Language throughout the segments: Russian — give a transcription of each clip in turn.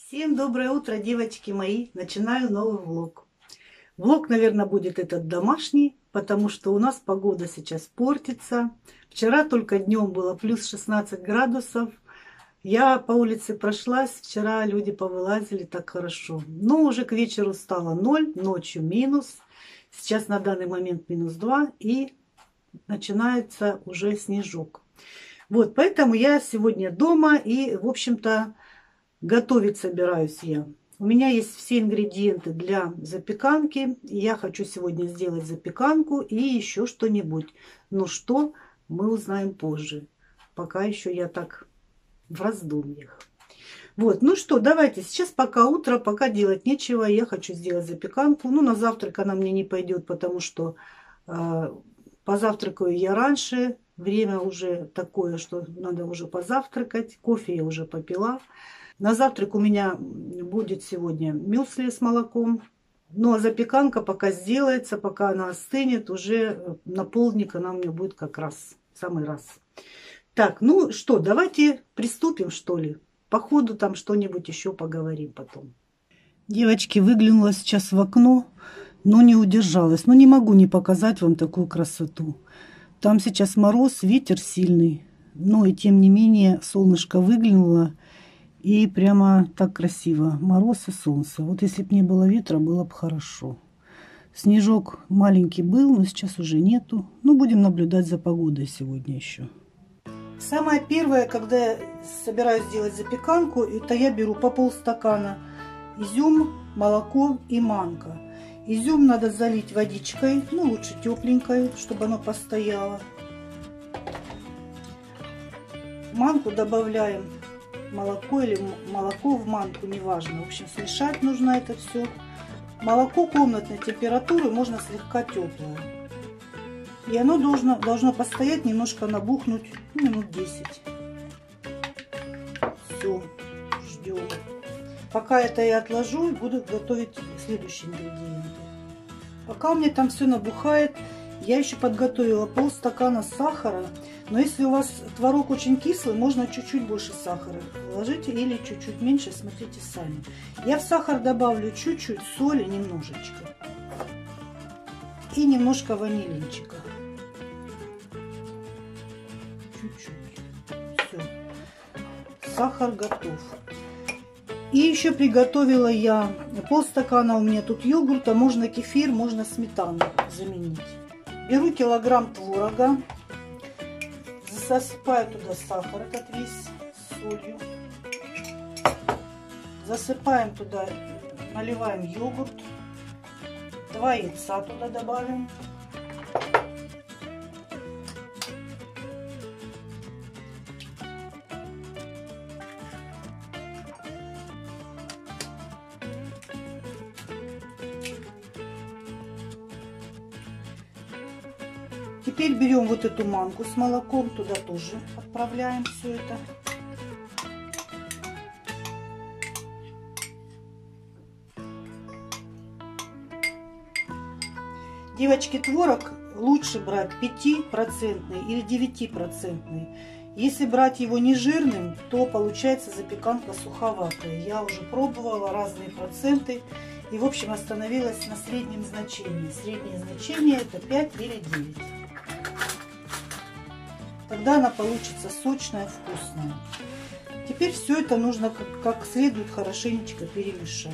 Всем доброе утро, девочки мои! Начинаю новый влог. Влог, наверное, будет этот домашний, потому что у нас погода сейчас портится. Вчера только днем было плюс 16 градусов. Я по улице прошлась, вчера люди повылазили так хорошо. Но уже к вечеру стало 0, ночью минус. Сейчас на данный момент минус 2 и начинается уже снежок. Вот, поэтому я сегодня дома и, в общем-то, готовить собираюсь я. У меня есть все ингредиенты для запеканки. Я хочу сегодня сделать запеканку и еще что-нибудь. Но что, мы узнаем позже. Пока еще я так в раздумьях. Вот, ну что, давайте. Сейчас пока утро, пока делать нечего. Я хочу сделать запеканку. Ну, на завтрак она мне не пойдет, потому что позавтракаю я раньше. Время уже такое, что надо уже позавтракать. Кофе я уже попила. На завтрак у меня будет сегодня мюсли с молоком. Ну а запеканка пока сделается, пока она остынет, уже на полдник она у меня будет как раз, в самый раз. Так, ну что, давайте приступим, что ли. По ходу там что-нибудь еще поговорим потом. Девочки, выглянула сейчас в окно, но не удержалась. Но не могу не показать вам такую красоту. Там сейчас мороз, ветер сильный. Но и тем не менее солнышко выглянуло. И прямо так красиво. Мороз и солнце. Вот если бы не было ветра, было бы хорошо. Снежок маленький был, но сейчас уже нету. Ну, будем наблюдать за погодой сегодня еще. Самое первое, когда я собираюсь делать запеканку, это я беру по полстакана изюм, молоко и манка. Изюм надо залить водичкой, ну, лучше тепленькой, чтобы оно постояло. Манку добавляем. Молоко или молоко в манку, неважно. В общем, смешать нужно это все. Молоко комнатной температуры, можно слегка теплое. И оно должно постоять, немножко набухнуть, минут 10. Все, ждем. Пока это я отложу, и буду готовить следующие ингредиенты. Пока у меня там все набухает, я еще подготовила полстакана сахара. Но если у вас творог очень кислый, можно чуть-чуть больше сахара положите или чуть-чуть меньше, смотрите сами. Я в сахар добавлю чуть-чуть соли, немножечко. И немножко ванилинчика. Чуть-чуть. Все. Сахар готов. И еще приготовила я полстакана, у меня тут йогурта, можно кефир, можно сметану заменить. Беру килограмм творога. Засыпаю туда сахар, этот весь, с солью. Засыпаем туда, наливаем йогурт. 2 яйца туда добавим. Теперь берем вот эту манку с молоком, туда тоже отправляем все это. Девочки, творог лучше брать 5% или 9%. Если брать его не жирным, то получается запеканка суховатая. Я уже пробовала разные проценты и, в общем, остановилась на среднем значении. Среднее значение это 5 или 9. Тогда она получится сочная, вкусная. Теперь все это нужно как следует хорошенечко перемешать.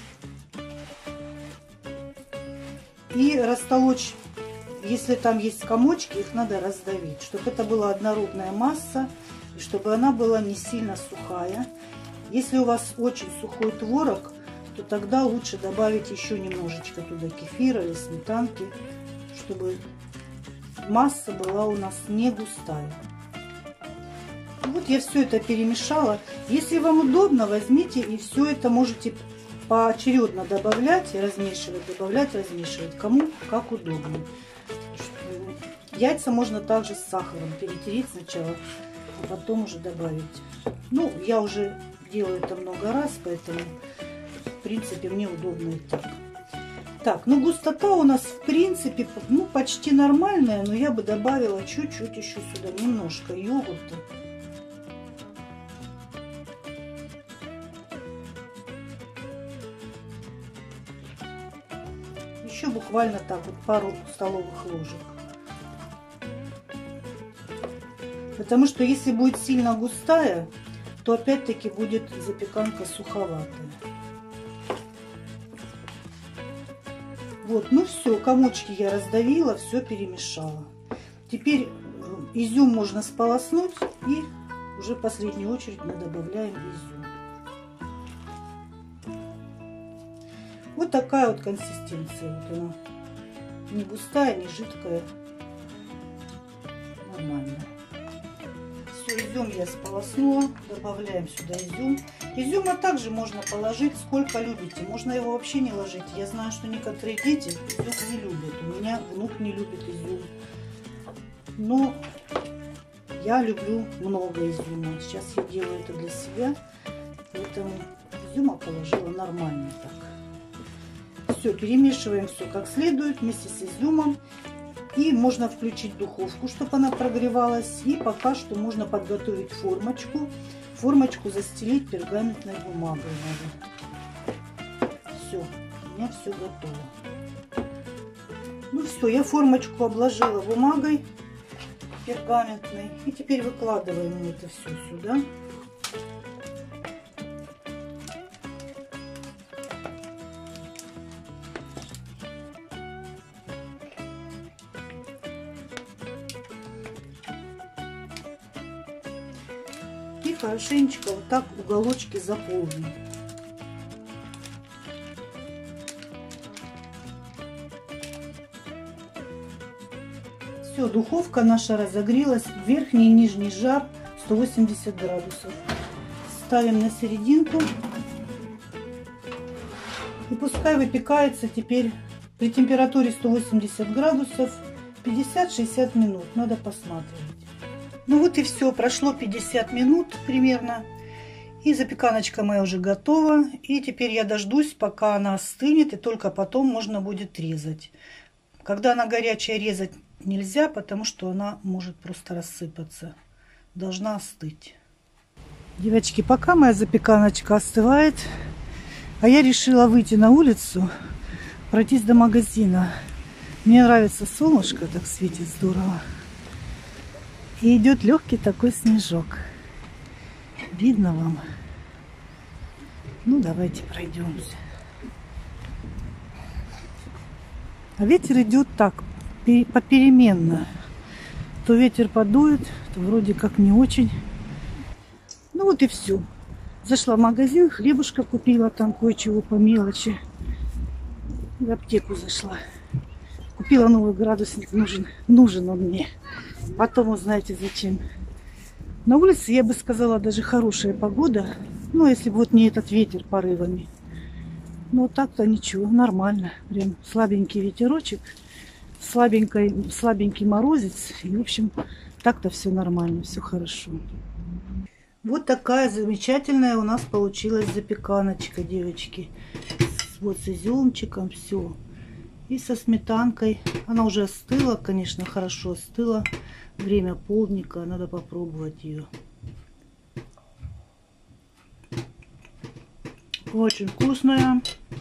И растолочь, если там есть комочки, их надо раздавить, чтобы это была однородная масса, и чтобы она была не сильно сухая. Если у вас очень сухой творог, то тогда лучше добавить еще немножечко туда кефира или сметанки, чтобы масса была у нас не густая. Вот я все это перемешала. Если вам удобно, возьмите и все это можете поочередно добавлять и размешивать, добавлять, размешивать, кому как удобно. Яйца можно также с сахаром перетереть сначала, а потом уже добавить. Ну, я уже делаю это много раз, поэтому в принципе мне удобно и так. Так, ну густота у нас в принципе ну, почти нормальная, но я бы добавила чуть-чуть еще сюда, немножко йогурта. Еще буквально так вот пару столовых ложек. Потому что если будет сильно густая, то опять-таки будет запеканка суховатая. Вот, ну все, комочки я раздавила, все перемешала. Теперь изюм можно сполоснуть, и уже в последнюю очередь мы добавляем изюм. Вот такая вот консистенция. Вот она. Не густая, не жидкая. Нормально. Все, изюм я сполоснула. Добавляем сюда изюм. Изюма также можно положить сколько любите. Можно его вообще не ложить. Я знаю, что некоторые дети изюм не любят. У меня внук не любит изюм. Но я люблю много изюма. Сейчас я делаю это для себя. Поэтому изюма положила нормально так. Все, перемешиваем все как следует вместе с изюмом. И можно включить духовку, чтобы она прогревалась. И пока что можно подготовить формочку. Формочку застелить пергаментной бумагой надо. Все, у меня все готово. Ну все, я формочку обложила бумагой пергаментной. И теперь выкладываем это все сюда. И хорошенечко вот так уголочки заполним. Все, духовка наша разогрелась. Верхний и нижний жар 180 градусов. Ставим на серединку. И пускай выпекается теперь при температуре 180 градусов 50-60 минут. Надо посмотреть. Ну вот и все, прошло 50 минут примерно, и запеканочка моя уже готова. И теперь я дождусь, пока она остынет, и только потом можно будет резать. Когда она горячая, резать нельзя, потому что она может просто рассыпаться. Должна остыть. Девочки, пока моя запеканочка остывает, а я решила выйти на улицу, пройтись до магазина. Мне нравится солнышко, так светит здорово. И идет легкий такой снежок. Видно вам? Ну, давайте пройдемся. А ветер идет так, попеременно. То ветер подует, то вроде как не очень. Ну вот и все. Зашла в магазин, хлебушка купила, там кое-чего по мелочи. В аптеку зашла. Купила новый градусник, нужен он мне. Потом узнаете зачем. На улице, я бы сказала, даже хорошая погода. Ну, если бы вот не этот ветер порывами. Ну, так-то ничего, нормально. Прям слабенький ветерочек, слабенький морозец. И, в общем, так-то все нормально, все хорошо. Вот такая замечательная у нас получилась запеканочка, девочки. Вот с изюмчиком, все. И со сметанкой. Она уже остыла, конечно, хорошо остыла. Время полдника, надо попробовать ее. Очень вкусная.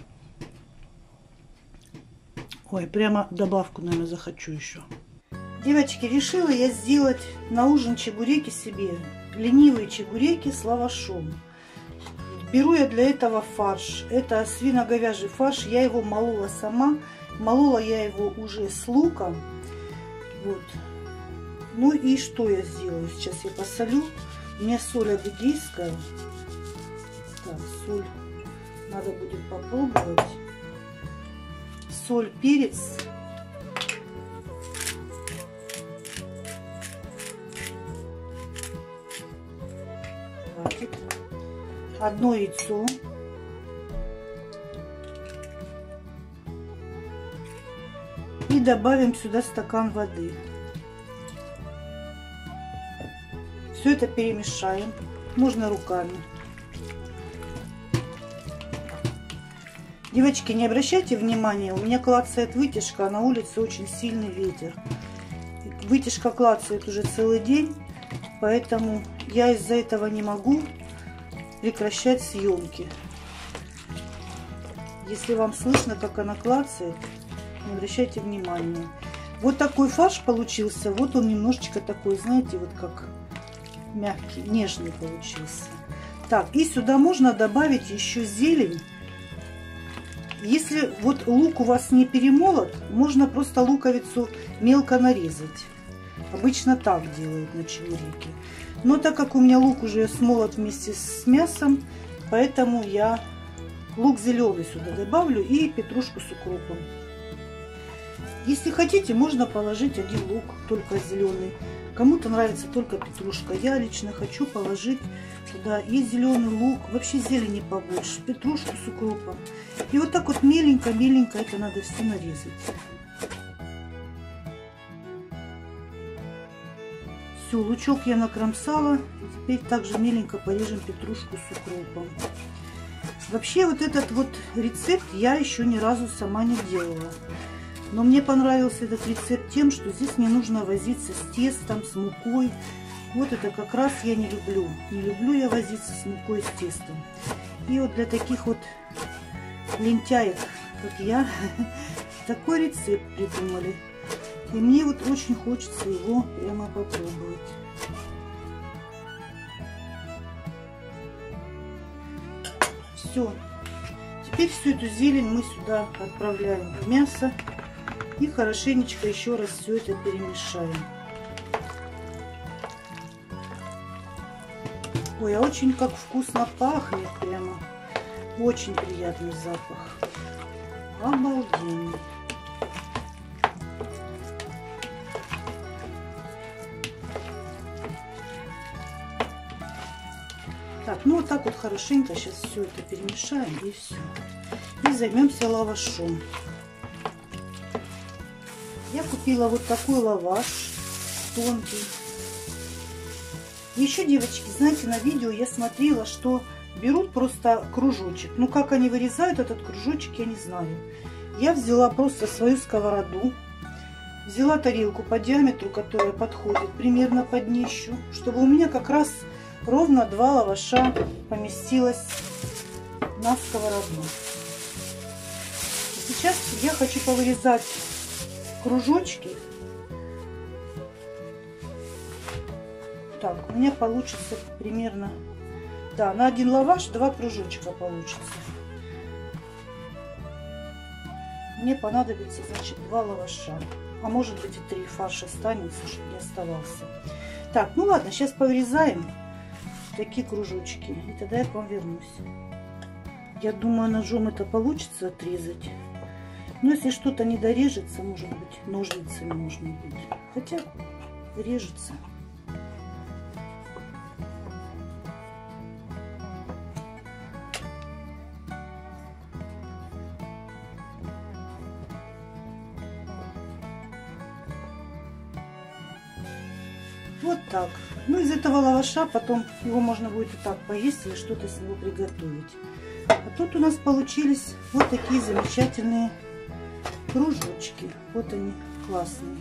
Ой, прямо добавку, наверное, захочу еще. Девочки, решила я сделать на ужин чебуреки себе. Ленивые чебуреки с лавашом. Беру я для этого фарш. Это свино-говяжий фарш. Я его молола сама. Молола я его уже с луком. Вот. Ну и что я сделаю? Сейчас я посолю. У меня соль адыгейская. Так, соль. Надо будет попробовать. Соль, перец. Хватит. Одно яйцо. И добавим сюда стакан воды. Все это перемешаем. Можно руками. Девочки, не обращайте внимания, у меня клацает вытяжка, а на улице очень сильный ветер. Вытяжка клацает уже целый день, поэтому я из-за этого не могу прекращать съемки. Если вам слышно, как она клацает, не обращайте внимания. Вот такой фарш получился. Вот он немножечко такой, знаете, вот как мягкий, нежный получился. Так, и сюда можно добавить еще зелень. Если вот лук у вас не перемолот, можно просто луковицу мелко нарезать. Обычно так делают на чебуреке. Но так как у меня лук уже смолот вместе с мясом, поэтому я лук зеленый сюда добавлю и петрушку с укропом. Если хотите, можно положить один лук, только зеленый. Кому-то нравится только петрушка. Я лично хочу положить сюда и зеленый лук, вообще зелени побольше, петрушку с укропом. И вот так вот меленько-меленько это надо все нарезать. Все, лучок я накромсала. Теперь также меленько порежем петрушку с укропом. Вообще вот этот вот рецепт я еще ни разу сама не делала. Но мне понравился этот рецепт тем, что здесь не нужно возиться с тестом, с мукой. Вот это как раз я не люблю. Не люблю я возиться с мукой, с тестом. И вот для таких вот лентяек, как я, такой рецепт придумали. И мне вот очень хочется его прямо попробовать. Все. Теперь всю эту зелень мы сюда отправляем в мясо. И хорошенечко еще раз все это перемешаем. Ой, а очень как вкусно пахнет прямо. Очень приятный запах. Обалденный. Так, ну вот так вот хорошенько сейчас все это перемешаем и все. И займемся лавашом. Я купила вот такой лаваш тонкий. Еще, девочки, знаете, на видео я смотрела, что берут просто кружочек. Ну, как они вырезают этот кружочек, я не знаю. Я взяла просто свою сковороду. Взяла тарелку по диаметру, которая подходит примерно под днищу, чтобы у меня как раз ровно 2 лаваша поместилось на сковороду. Сейчас я хочу повырезать кружочки. Так, у меня получится примерно, да, на 1 лаваш 2 кружочка получится. Мне понадобится, значит, 2 лаваша. А может быть и 3, фарш останется, чтобы не оставался. Так, ну ладно, сейчас повырезаем такие кружочки. И тогда я к вам вернусь. Я думаю, ножом это получится отрезать. Но если что-то не дорежется, может быть, ножницами можно будет. Хотя режется. Вот так. Ну, из этого лаваша потом его можно будет и так поесть или что-то с него приготовить. А тут у нас получились вот такие замечательные кружочки. Вот они, классные.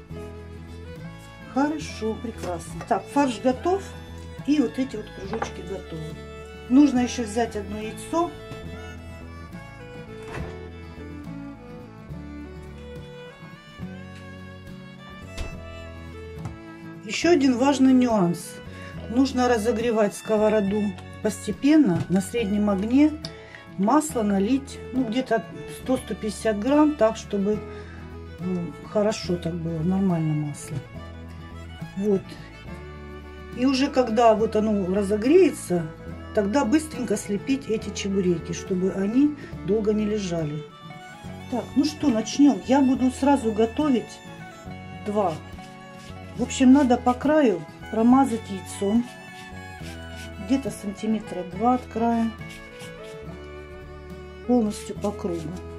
Хорошо, прекрасно. Так, фарш готов. И вот эти вот кружочки готовы. Нужно еще взять одно яйцо. Еще один важный нюанс. Нужно разогревать сковороду постепенно на среднем огне. Масло налить, ну, где-то 100-150 грамм, так, чтобы хорошо так было, нормально масло. Вот. И уже когда вот оно разогреется, тогда быстренько слепить эти чебуреки, чтобы они долго не лежали. Так, ну что, начнем. Я буду сразу готовить 2. В общем, надо по краю промазать яйцом. Где-то сантиметра 2 от края. Полностью по кругу.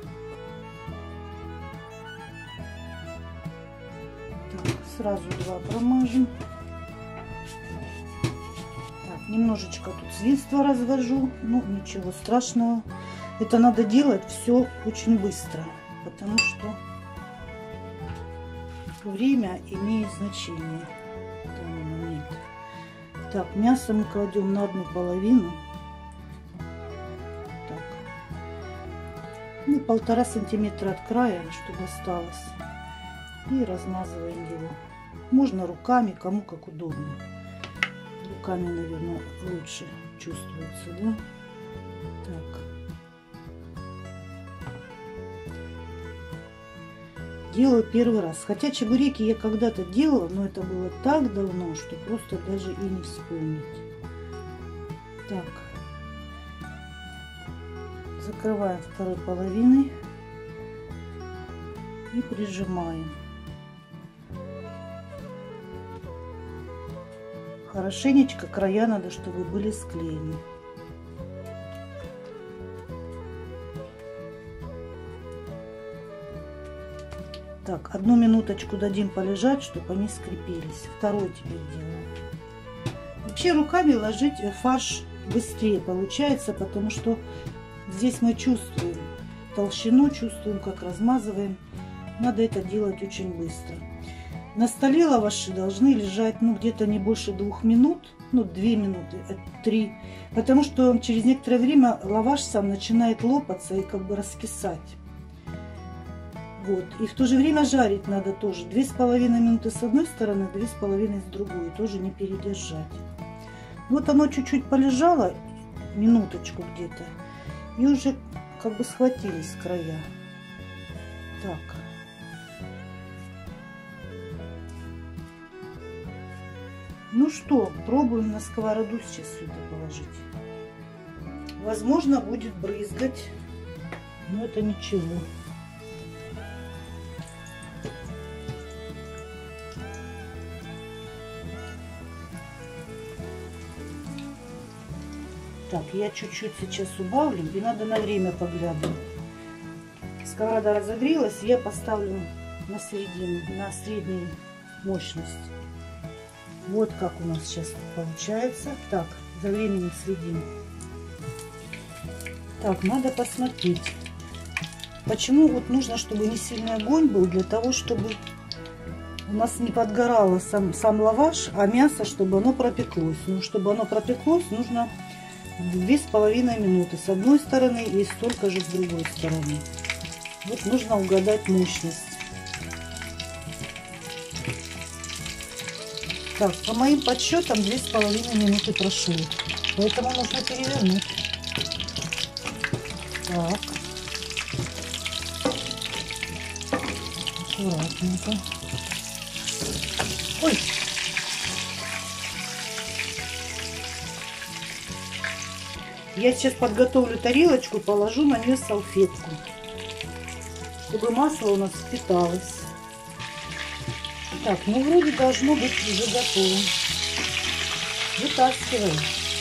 Так, сразу 2 промажем. Так, немножечко тут средства развожу. Ну, ничего страшного. Это надо делать все очень быстро, потому что время имеет значение в данный момент. Так, мясо мы кладем на 1/2. Так. Ну, 1,5 сантиметра от края, чтобы осталось. И размазываем его. Можно руками, кому как удобно. Руками, наверное, лучше чувствуется, да? Так. Делаю первый раз. Хотя чебуреки я когда-то делала, но это было так давно, что просто даже и не вспомнить. Так. Закрываем второй половиной и прижимаем. Хорошенечко края надо, чтобы были склеены. Так, 1 минуточку дадим полежать, чтобы они скрепились. Второй теперь делаем. Вообще руками ложить фарш быстрее получается, потому что здесь мы чувствуем толщину, чувствуем, как размазываем. Надо это делать очень быстро. На столе лаваши должны лежать, ну, где-то не больше 2 минут, ну, 2 минуты, 3. Потому что через некоторое время лаваш сам начинает лопаться и как бы раскисать. Вот. И в то же время жарить надо тоже 2,5 минуты с одной стороны, 2,5 с другой, тоже не передержать. Вот оно чуть-чуть полежало, минуточку где-то, и уже как бы схватились края. Так. Ну что, пробуем на сковороду сейчас сюда положить. Возможно, будет брызгать, но это ничего. Так, я чуть-чуть сейчас убавлю, и надо на время поглядывать. Сковорода разогрелась, я поставлю на середину, на среднюю мощность. Вот как у нас сейчас получается. Так, за временем следим. Так, надо посмотреть. Почему вот нужно, чтобы не сильный огонь был, для того, чтобы у нас не подгорало сам лаваш, а мясо, чтобы оно пропеклось. Ну, чтобы оно пропеклось, нужно 2,5 минуты с одной стороны и столько же с другой стороны. Вот нужно угадать мощность. Так, по моим подсчетам 2,5 минуты прошло. Поэтому нужно перевернуть. Так. Аккуратненько. Ой! Я сейчас подготовлю тарелочку, положу на нее салфетку, чтобы масло у нас впиталось. Так, ну вроде должно быть уже готово. Вытаскиваем.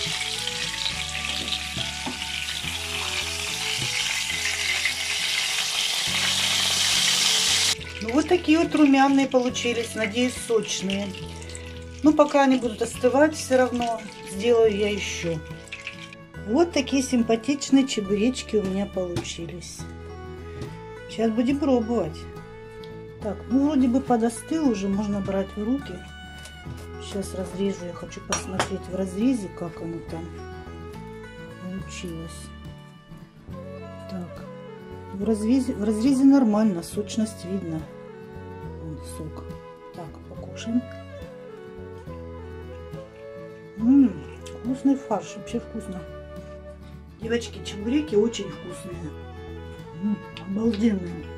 Ну вот такие вот румяные получились, надеюсь, сочные. Ну пока они будут остывать, все равно сделаю я еще. Вот такие симпатичные чебуречки у меня получились. Сейчас будем пробовать. Так, ну вроде бы подостыл, уже можно брать в руки. Сейчас разрежу, я хочу посмотреть в разрезе, как оно там получилось. Так, в разрезе нормально, сочность видно. Вон сок. Так, покушаем. Вкусный фарш, вообще вкусно. Девочки, чебуреки очень вкусные. Обалденные.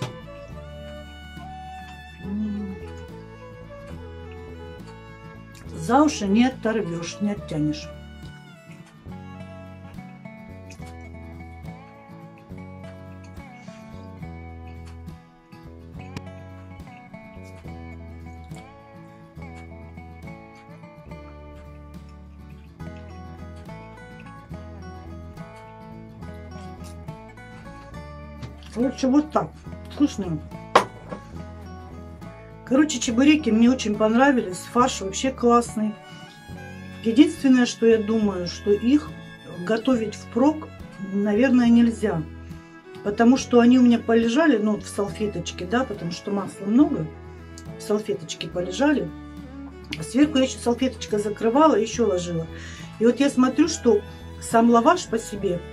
За уши не оторвешь, не оттянешь. Короче, вот так. Вкусные. Короче, чебуреки мне очень понравились. Фарш вообще классный. Единственное, что я думаю, что их готовить впрок, наверное, нельзя. Потому что они у меня полежали, ну, в салфеточке, да, потому что масла много. В салфеточке полежали. Сверху я еще салфеточкой закрывала, еще ложила. И вот я смотрю, что сам лаваш по себе,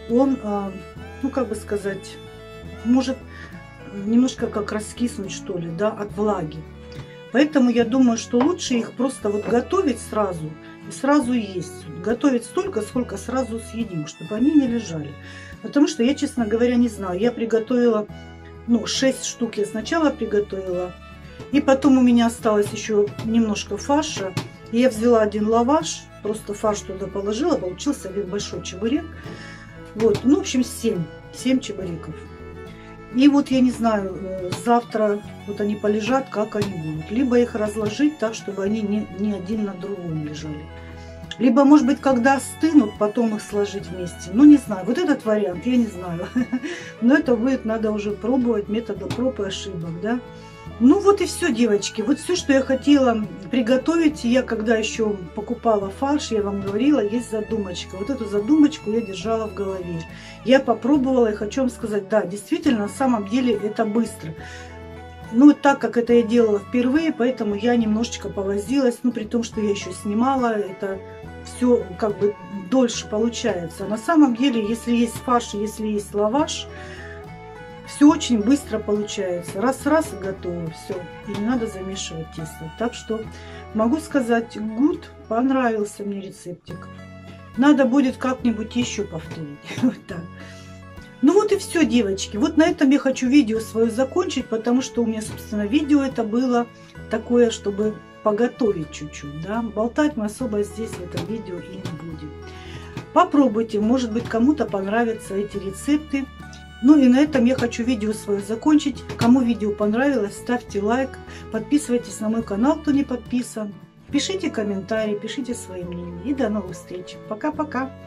он, ну как бы сказать, может немножко как раскиснуть, что ли, да, от влаги. Поэтому я думаю, что лучше их просто вот готовить сразу и сразу есть. Готовить столько, сколько сразу съедим, чтобы они не лежали. Потому что я, честно говоря, не знаю. Я приготовила, ну, 6 штук я сначала приготовила. И потом у меня осталось еще немножко фарша. И я взяла один лаваш, просто фарш туда положила, получился один большой чебурек. Вот, ну, в общем, 7 чебуреков. И вот я не знаю, завтра вот они полежат, как они будут. Либо их разложить так, чтобы они не один на другом лежали. Либо, может быть, когда остынут, потом их сложить вместе. Ну, не знаю. Вот этот вариант я не знаю. Но это будет, надо уже пробовать методом проб и ошибок, да. Ну вот и все, девочки. Вот все, что я хотела приготовить. Я когда еще покупала фарш, я вам говорила, есть задумочка. Вот эту задумочку я держала в голове. Я попробовала и хочу вам сказать, да, действительно, на самом деле это быстро. Ну, так как это я делала впервые, поэтому я немножечко повозилась. Ну, при том, что я еще снимала, это все как бы дольше получается. На самом деле, если есть фарш, если есть лаваш, все очень быстро получается. Раз-раз и готово. Все. И не надо замешивать тесто. Так что могу сказать, good, понравился мне рецептик. Надо будет как-нибудь еще повторить. Вот так. Ну вот и все, девочки. Вот на этом я хочу видео свое закончить, потому что у меня, собственно, видео это было такое, чтобы поготовить чуть-чуть. Да? Болтать мы особо здесь в этом видео и не будем. Попробуйте, может быть, кому-то понравятся эти рецепты. Ну и на этом я хочу видео свое закончить. Кому видео понравилось, ставьте лайк, подписывайтесь на мой канал, кто не подписан. Пишите комментарии, пишите свои мнения. И до новых встреч. Пока-пока.